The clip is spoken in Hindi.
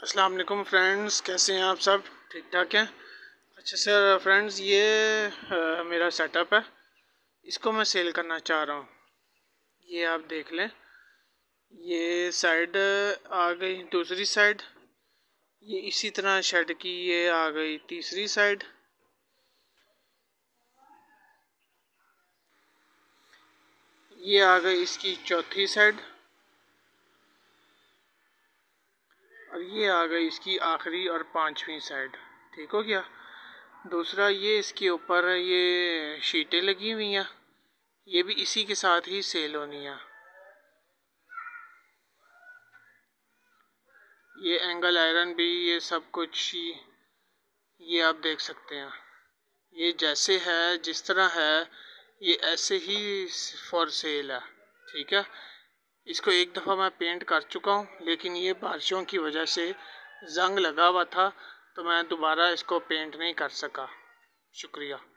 अस्सलाम वालेकुम फ्रेंड्स, कैसे हैं आप सब? ठीक ठाक हैं। अच्छा सर फ्रेंड्स, ये मेरा सेटअप है, इसको मैं सेल करना चाह रहा हूँ। ये आप देख लें, ये साइड आ गई दूसरी साइड, ये इसी तरह शेड की ये आ गई तीसरी साइड, ये आ गई इसकी चौथी साइड, और ये आ गई इसकी आखिरी और पांचवी साइड। ठीक हो गया। दूसरा, ये इसके ऊपर ये शीटें लगी हुई हैं, ये भी इसी के साथ ही सेल होनी है। ये एंगल आयरन भी, ये सब कुछ ये आप देख सकते हैं। ये जैसे है, जिस तरह है, ये ऐसे ही फॉर सेल है। ठीक है। इसको एक दफ़ा मैं पेंट कर चुका हूँ, लेकिन ये बारिशों की वजह से जंग लगा हुआ था, तो मैं दोबारा इसको पेंट नहीं कर सका। शुक्रिया।